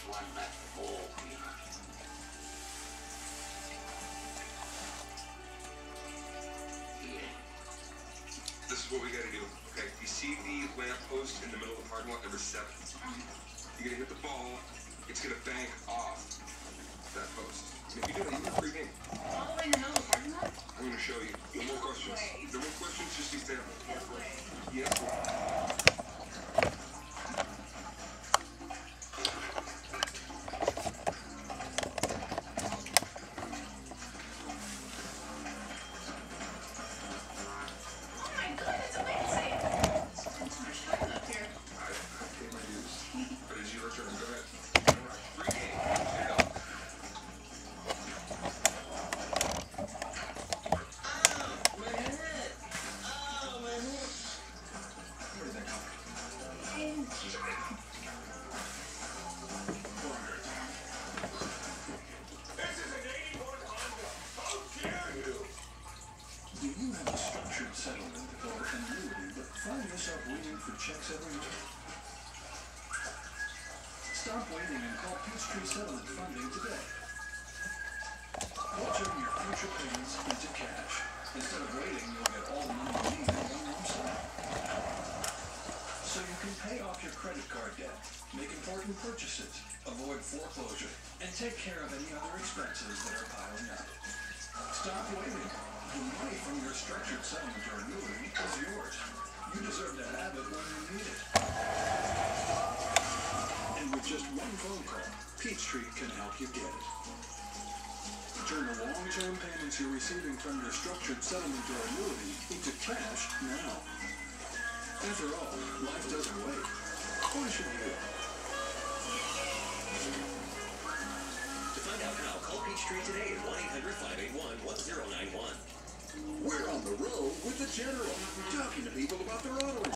one left hole cleaner. Yeah. This is what we gotta do, okay? You see the lamp post in the middle of the parking lot, number 7? You're gonna hit the ball, it's gonna bank off that post. And if you do it, you win a free game. All the way in the middle of the parking lot? I'm gonna show you. No more questions. No more questions, just be there. Yes, way. Yes. Oh my god, it's amazing! Spend too much time up here. I paid my dues. But it's your turn. Go ahead. All right. Free game. Here you go. Where did that come from? This is an 81 Honda. How dare you? Do you have a structured settlement or annuity but find yourself waiting for checks every month? Stop waiting and call Peachtree Settlement Funding today. We'll turn your future payments into cash. Instead of waiting, you'll get all the money you need in one lump sum. So you can pay off your credit card debt, make important purchases, avoid foreclosure, and take care of any other expenses that are piling up. Stop waiting. The money from your structured settlement or annuity is yours. You deserve to have it when you need it. And with just one phone call, Peachtree can help you get it. Turn the long-term payments you're receiving from your structured settlement or annuity into cash now. After all, life doesn't wait. Why should you? To find out how, call Peachtree today at 1-800-581-1091. We're on the road with the General, talking to people about their auto